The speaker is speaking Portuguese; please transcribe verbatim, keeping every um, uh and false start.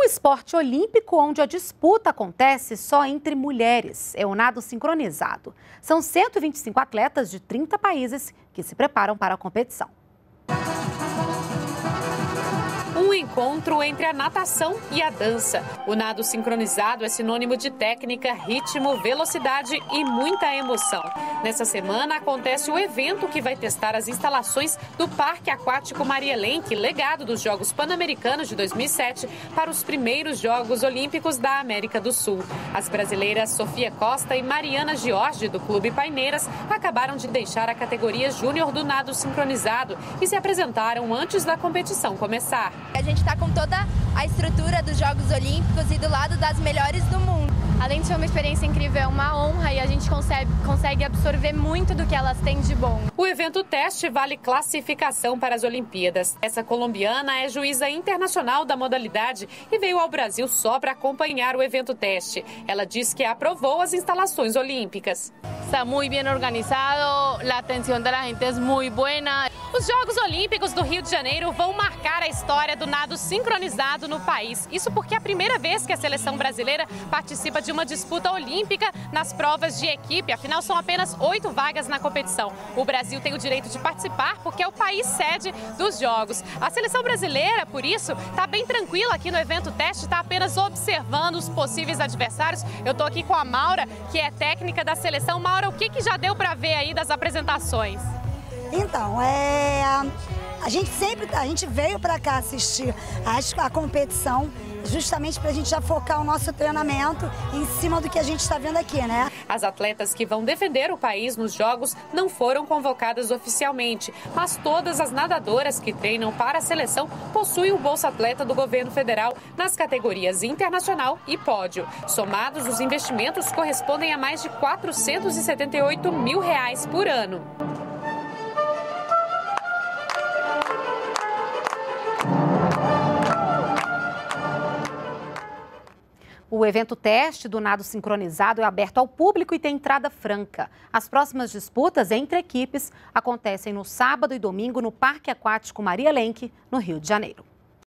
esporte olímpico onde a disputa acontece só entre mulheres. É o nado sincronizado. São cento e vinte e cinco atletas de trinta países que se preparam para a competição. Um encontro entre a natação e a dança. O nado sincronizado é sinônimo de técnica, ritmo, velocidade e muita emoção. Nessa semana acontece o evento que vai testar as instalações do Parque Aquático Maria Lenk, legado dos Jogos Pan-Americanos de dois mil e sete, para os primeiros Jogos Olímpicos da América do Sul. As brasileiras Sofia Costa e Mariana Giorgi, do Clube Paineiras, acabaram de deixar a categoria júnior do nado sincronizado e se apresentaram antes da competição começar. A gente está com toda a estrutura dos Jogos Olímpicos e do lado das melhores do mundo. Além de ser uma experiência incrível, é uma honra e a gente consegue, consegue absorver muito do que elas têm de bom. O evento teste vale classificação para as Olimpíadas. Essa colombiana é juíza internacional da modalidade e veio ao Brasil só para acompanhar o evento teste. Ela diz que aprovou as instalações olímpicas. Está muito bem organizado, a atenção da gente é muito boa. Os Jogos Olímpicos do Rio de Janeiro vão marcar a história do nado sincronizado no país. Isso porque é a primeira vez que a seleção brasileira participa de uma disputa olímpica nas provas de equipe. Afinal, são apenas oito vagas na competição. O Brasil tem o direito de participar porque é o país sede dos Jogos. A seleção brasileira, por isso, está bem tranquila aqui no evento teste, está apenas observando os possíveis adversários. Eu estou aqui com a Maura, que é técnica da seleção. Maura, o que, que já deu para ver aí das apresentações? Então, é, a gente sempre a gente veio para cá assistir a, a competição justamente para a gente já focar o nosso treinamento em cima do que a gente está vendo aqui, né? As atletas que vão defender o país nos Jogos não foram convocadas oficialmente, mas todas as nadadoras que treinam para a seleção possuem o Bolsa Atleta do governo federal nas categorias internacional e pódio. Somados, os investimentos correspondem a mais de quatrocentos e setenta e oito mil reais por ano. O evento teste do nado sincronizado é aberto ao público e tem entrada franca. As próximas disputas entre equipes acontecem no sábado e domingo no Parque Aquático Maria Lenk, no Rio de Janeiro.